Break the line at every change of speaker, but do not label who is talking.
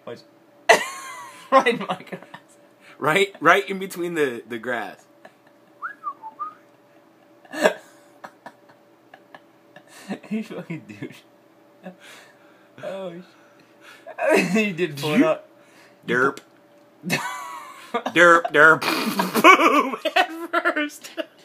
Watch. Right in my grass.
Right in between the grass.
You fucking douche. Oh shit. You did pull it up.
Derp. Derp. Boom! Head first.